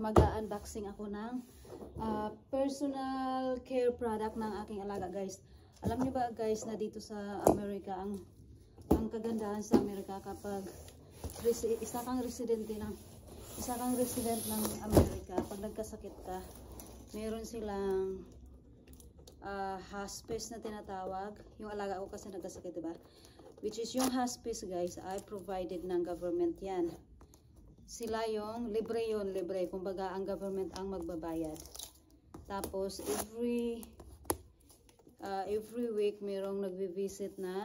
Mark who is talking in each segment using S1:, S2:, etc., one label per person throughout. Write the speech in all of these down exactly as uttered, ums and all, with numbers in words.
S1: mag-unboxing ako ng uh, personal care product ng aking alaga, guys. Alam niyo ba, guys, na dito sa Amerika, ang ang kagandahan sa Amerika kapag resi isa kang residente ng isa kang resident ng Amerika, pag nagkasakit ka, meron silang uh, hospice na tinatawag. Yung alaga ko kasi nagkasakit, diba? Which is yung hospice, guys, ay provided ng government yan. Sila yung, libre yun, libre. Kumbaga, ang government ang magbabayad. Tapos, every, uh, every week, mayroong nagvi-visit na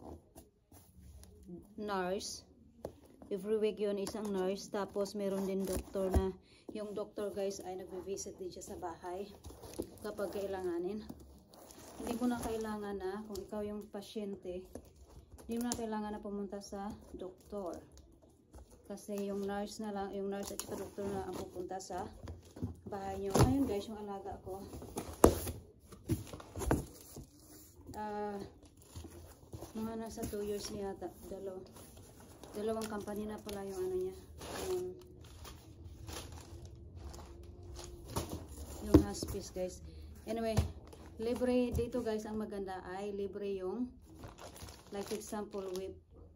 S1: nurse. Every week yun, isang nurse. Tapos, meron din doktor na, yung doktor, guys, ay nagvi-visit din siya sa bahay kapag kailanganin. Hindi mo na kailangan na, kung ikaw yung pasyente, hindi mo na kailangan na pumunta sa doktor. Kasi yung nurse na lang, yung nurse at saka doktor na ang pupunta sa bahay nyo. Ayun, guys, yung alaga ko. Uh, mga nasa two years yata. Dalaw, dalawang company na pala yung ano niya. Yung, yung hospice, guys. Anyway, libre dito, guys. Ang maganda ay libre yung, like example, with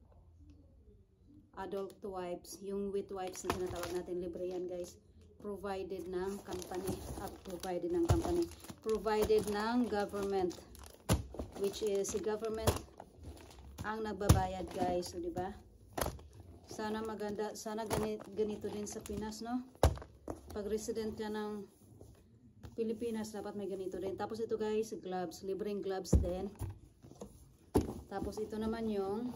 S1: adult wipes, yung wet wipes na tinatawag natin, libre yan, guys. Provided ng company, uh, provided ng company, provided ng government, which is si government ang nagbabayad, guys. So, di ba? Sana maganda, sana ganito, ganito din sa Pinas, no? Pag resident ka ng Pilipinas, dapat may ganito din. Tapos ito, guys, gloves, libreng gloves din. Tapos ito naman yung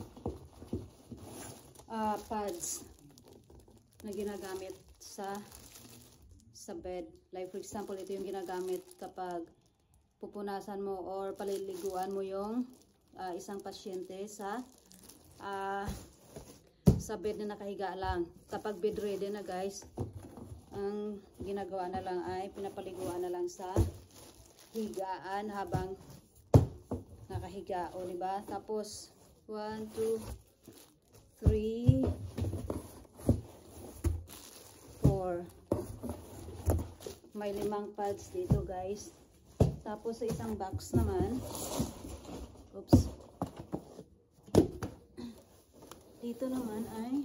S1: Uh, pads na ginagamit sa sa bed. Like for example, ito yung ginagamit kapag pupunasan mo or paliliguan mo yung uh, isang pasyente sa uh, sa bed na nakahiga lang. Kapag bedridden na, guys, ang ginagawa na lang ay pinapaliguan na lang sa higaan habang nakahiga, o diba? Tapos one, two, three, four. May limang pads dito, guys. Tapos sa isang box naman, oops, dito naman ay,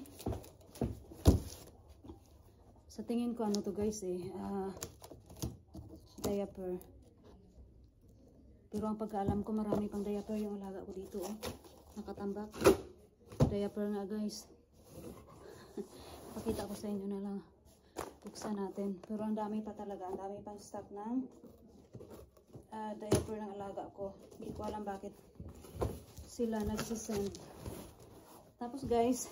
S1: sa tingin ko ano to, guys, eh, uh, diaper. Pero ang pagkaalam ko, marami pang diaper yung alaga ko dito, oh. Nakatambak. Diaper nga, guys. Pakita ko sa inyo na lang. Buksan natin. Pero ang dami pa talaga. Ang dami pang stock ng uh, diaper ng alaga ko. Hindi ko alam bakit sila nagsisend. Tapos, guys,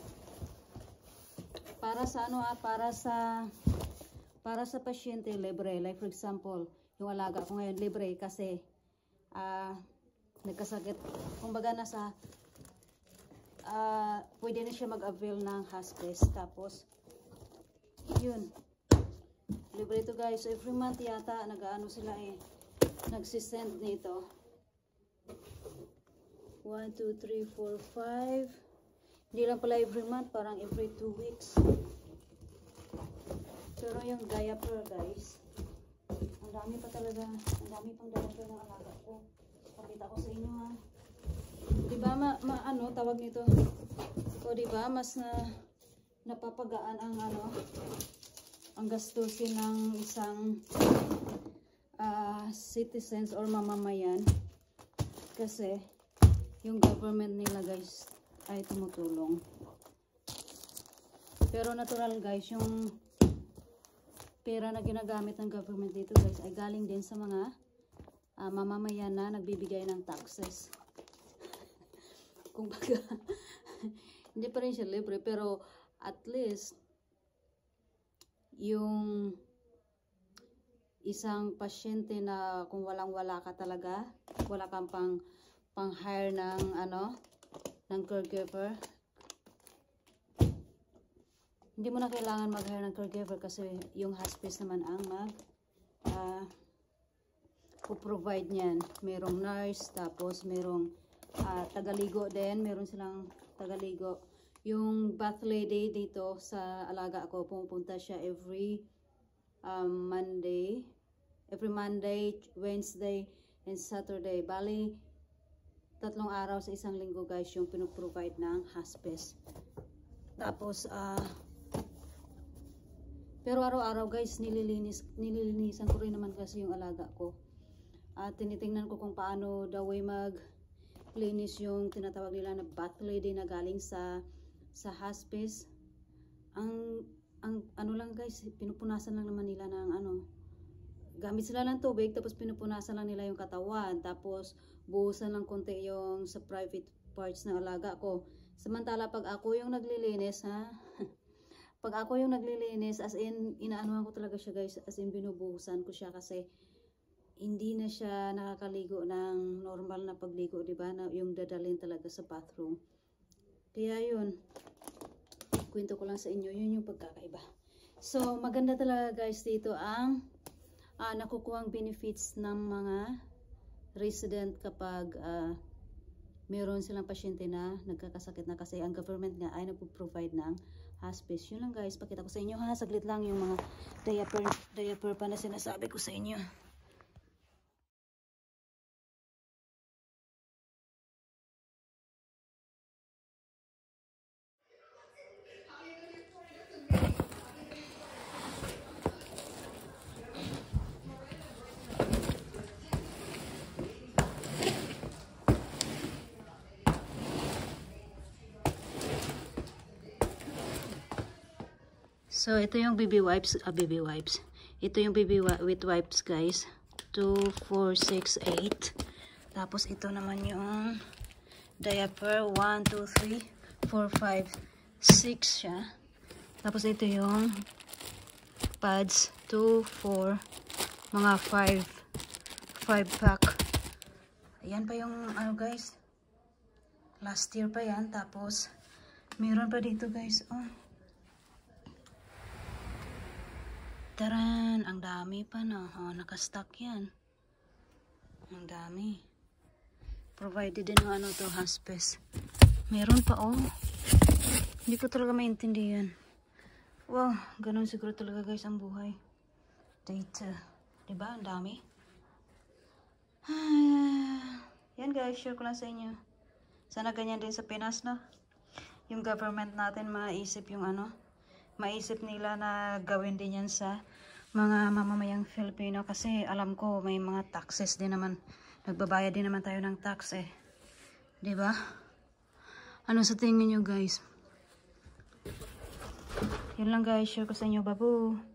S1: para sa ano ah, para sa para sa pasyente, libre. Like for example, yung alaga ko ngayon, libre kasi uh, nagkasakit. Kumbaga nasa Uh, pwede na siya mag-avail ng hospice. Tapos yun, libre ito, guys. So, every month yata nag-ano sila eh, nagsisend nito one, two, three, four, five. Hindi lang pala every month, parang every two weeks. Pero yung diaper, guys, ang dami pa talaga, ang dami pang diaper ng alaga ko. Pakita ko sa inyo, ha. Diba, ma, ma ano tawag nito? O diba, mas na napapagaan ang ano, ang gastusin ng isang uh, citizens or mamamayan kasi yung government nila, guys, ay tumutulong. Pero natural, guys, yung pera na ginagamit ng government dito, guys, ay galing din sa mga uh, mamamayan na nagbibigay ng taxes. Kung baga, hindi pa rin siya libre, pero at least yung isang pasyente na kung walang-wala ka talaga, wala kang pang pang-hire ng ano, ng caregiver, hindi mo na kailangan mag-hire ng caregiver kasi yung hospice naman ang mag uh, provide niyan. Merong nurse, tapos merong Uh, tagaligo din, meron silang tagaligo. Yung bath lady dito sa alaga ko, pumupunta siya every um, Monday, every Monday, Wednesday, and Saturday. Bali, tatlong araw sa isang linggo guys yung pinuprovide ng hospice. Tapos, ah, uh, pero araw-araw guys, nililinis, nililinisan ko rin naman kasi yung alaga ko. At uh, tinitingnan ko kung paano daw ay mag-linis yung tinatawag nila na bath lady na galing sa sa hospice. Ang ang ano lang guys, pinupunasan lang naman nila ng ano, gamit sila ng tubig, tapos pinupunasan lang nila yung katawan, tapos buhusan lang konti yung sa private parts ng alaga ko. Samantala pag ako yung naglilinis, ha, pag ako yung naglilinis, as in, inaanuhan ko talaga siya guys, as in binubuhusan ko siya kasi hindi na siya nakakaligo ng normal na pagligo, di ba? Na yung dadalhin talaga sa bathroom. Kaya yun, kwento ko lang sa inyo, yun yung pagkakaiba. So, maganda talaga guys dito ang uh, nakukuhang benefits ng mga resident kapag uh, meron silang pasyente na nagkakasakit na, kasi ang government nga ay nagpo-provide ng hospice. Yun lang guys, pakita ko sa inyo ha, saglit lang yung mga diaper, diaper pa na sinasabi ko sa inyo. So, ito yung baby wipes, ah, baby wipes. Ito yung baby wet wipes, guys. two, four, six, eight. Tapos, ito naman yung diaper. one, two, three, four, five, six siya. Tapos, ito yung pads. two, four, mga five, five pack. Ayan pa yung, ano guys, last year pa yan. Tapos, meron pa dito, guys. Oh. Taran, ang dami pa na. Oh, nakastock yan. Ang dami. Provided din yung ano to, hospice. Meron pa, oh. Hindi ko talaga maintindihan. Wow, ganun siguro talaga guys ang buhay. Data. Diba? Ang dami. Ah, yan guys, share ko lang sa inyo. Sana ganyan din sa Pinas, no? Yung government natin maisip yung ano, maisip nila na gawin din yan sa mga mamamayang Filipino, kasi alam ko may mga taxes din naman, nagbabayad din naman tayo ng tax eh, diba? Ano sa tingin nyo guys? Yun lang guys, share ko sa inyo, babu.